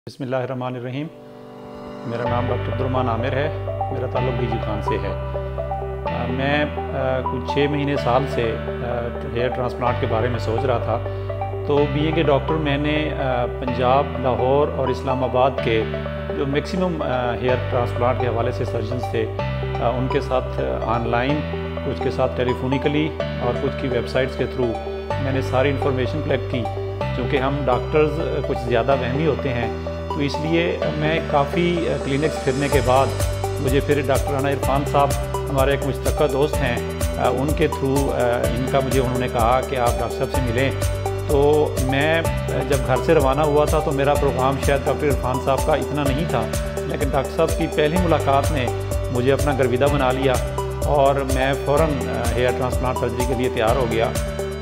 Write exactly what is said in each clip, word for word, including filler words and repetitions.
बिस्मिल्लाहिर्रहमानिर्रहीम। मेरा नाम डॉक्टर अब्दुर्रहमान आमिर है। मेरा ताल्लुक़ बीजी खान से है। आ, मैं आ, कुछ छः महीने साल से हेयर ट्रांसप्लांट के बारे में सोच रहा था। तो बीए के डॉक्टर मैंने आ, पंजाब, लाहौर और इस्लामाबाद के जो मैक्सिमम हेयर ट्रांसप्लांट के हवाले से सर्जन्स थे आ, उनके साथ ऑनलाइन, कुछ के साथ टेलीफोनिकली और कुछ की वेबसाइट्स के थ्रू मैंने सारी इन्फॉर्मेशन कलेक्ट की। क्योंकि हम डॉक्टर्स कुछ ज़्यादा वहमी होते हैं, तो इसलिए मैं काफ़ी क्लिनिक्स फिरने के बाद मुझे फिर डॉक्टर राना इरफान साहब, हमारे एक मुश्तरका दोस्त हैं, उनके थ्रू इनका मुझे उन्होंने कहा कि आप डॉक्टर साहब से मिलें। तो मैं जब घर से रवाना हुआ था तो मेरा प्रोग्राम शायद डॉक्टर इरफान साहब का इतना नहीं था, लेकिन डॉक्टर साहब की पहली मुलाकात ने मुझे अपना गर्विदा बना लिया और मैं फ़ौरन हेयर ट्रांसप्लांट सर्जरी के लिए तैयार हो गया।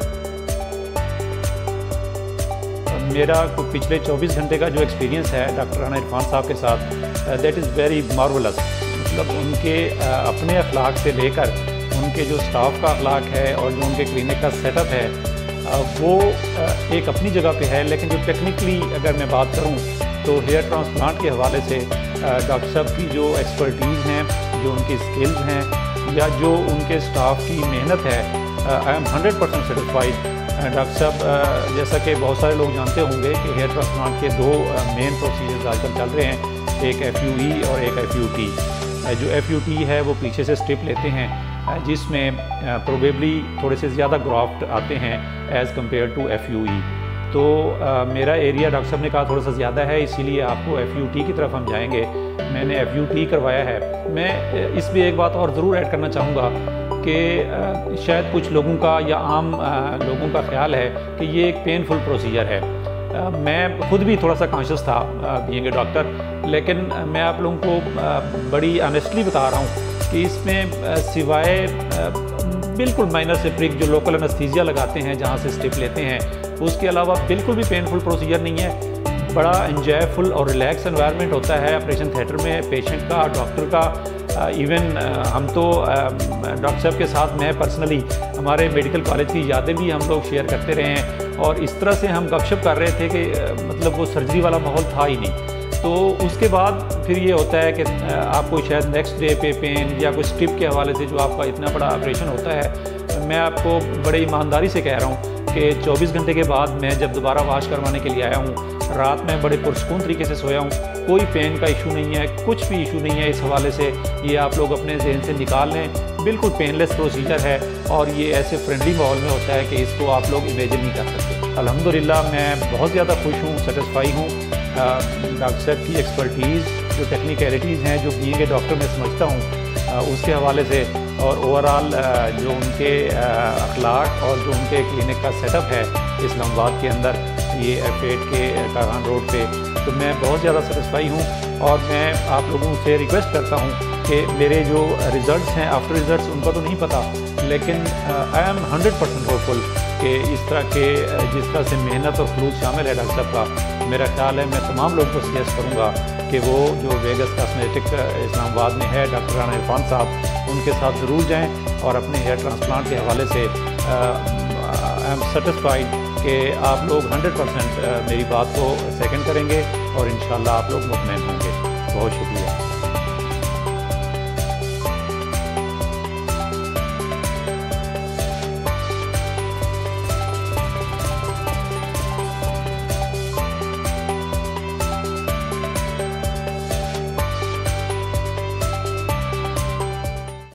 मेरा पिछले चौबीस घंटे का जो एक्सपीरियंस है डॉक्टर राना इरफान साहब के साथ, दैट इज़ वेरी मार्वलस। मतलब उनके अपने अखलाक से लेकर उनके जो स्टाफ का अखलाक है और जो उनके क्लिनिक का सेटअप है वो एक अपनी जगह पे है। लेकिन जो टेक्निकली अगर मैं बात करूं तो हेयर ट्रांसप्लांट के हवाले से डॉक्टर साहब की जो एक्सपर्टीज़ हैं, जो उनकी स्किल्स हैं या जो उनके स्टाफ की मेहनत है, I am hundred percent satisfied. Doctor साहब, जैसा कि बहुत सारे लोग जानते होंगे कि हेयर ट्रांसप्लांट के दो मेन प्रोसीजर्स आजकल चल रहे हैं, एक एफ यू ई और एक एफ यू टी। जो एफ यू टी है वो पीछे से स्ट्रिप लेते हैं, जिसमें प्रोबेबली थोड़े से ज़्यादा ग्राफ्ट आते हैं as compare to F U E. तो आ, मेरा एरिया डॉक्टर साहब ने कहा थोड़ा सा ज़्यादा है, इसीलिए आपको एफ यू टी की तरफ हम जाएंगे। मैंने एफ यू टी करवाया है। मैं इसमें एक बात और ज़रूर ऐड करना चाहूँगा कि शायद कुछ लोगों का या आम लोगों का ख्याल है कि ये एक पेनफुल प्रोसीजर है। मैं खुद भी थोड़ा सा कॉन्शियस था बीइंग ए डॉक्टर, लेकिन मैं आप लोगों को बड़ी ऑनेस्टली बता रहा हूँ कि इसमें सिवाय बिल्कुल माइनर से प्रिक जो लोकल एनेस्थीसिया लगाते हैं, जहाँ से स्टिप लेते हैं, उसके अलावा बिल्कुल भी पेनफुल प्रोसीजर नहीं है। बड़ा एंजॉयफुल और रिलैक्स एनवायरनमेंट होता है ऑपरेशन थिएटर में, पेशेंट का, डॉक्टर का। इवन हम तो डॉक्टर साहब के साथ, मैं पर्सनली, हमारे मेडिकल कॉलेज की यादें भी हम लोग शेयर करते रहे हैं और इस तरह से हम गपशप कर रहे थे कि मतलब वो सर्जरी वाला माहौल था ही नहीं। तो उसके बाद फिर ये होता है कि आपको शायद नेक्स्ट डे पे पेन या कोई स्ट्रिप के हवाले से जो आपका इतना बड़ा ऑपरेशन होता है, मैं आपको बड़े ईमानदारी से कह रहा हूँ कि चौबीस घंटे के बाद मैं जब दोबारा वाश करवाने के लिए आया हूँ, रात में बड़े पुरसकून तरीके से सोया हूँ। कोई पेन का इशू नहीं है, कुछ भी इशू नहीं है। इस हवाले से ये आप लोग अपने जहन से निकाल लें, बिल्कुल पेनलेस प्रोसीजर है और ये ऐसे फ्रेंडली माहौल में होता है कि इसको आप लोग इमेजिन नहीं कर सकते। अल्हम्दुलिल्लाह मैं बहुत ज़्यादा खुश हूँ, सेटिस्फाई हूँ। डॉक्टर साहब की एक्सपर्टीज़, जो टेक्निकलिटीज़ हैं, जो बीइंग ए डॉक्टर मैं समझता हूँ, उसके हवाले से और ओवरऑल जो उनके अखलाक और जो उनके क्लिनिक का सेटअप है इस्लामाबाद के अंदर, ये एफ एट के कारखान रोड पे, तो मैं बहुत ज़्यादा सेटिस्फाई हूँ। और मैं आप लोगों से रिक्वेस्ट करता हूँ कि मेरे जो रिज़ल्ट्स हैं, आफ्टर रिज़ल्ट्स उनका तो नहीं पता, लेकिन I am hundred percent hopeful कि इस तरह के जिस तरह से मेहनत और खलूस शामिल है डॉक्टर साहब का, मेरा ख्याल है मैं तमाम लोगों को सजेस्ट करूँगा कि वो जो वेगस कॉस्मेटिक इस्लामाबाद में है, डॉक्टर राना इरफान साहब, उनके साथ ज़रूर जाएँ और अपने हेयर ट्रांसप्लांट के हवाले से आई एम सेटिस्फाइड कि आप लोग हंड्रेड परसेंट मेरी बात को सेकंड करेंगे और इंशाल्लाह आप लोग मुतमईन होंगे। बहुत शुक्रिया।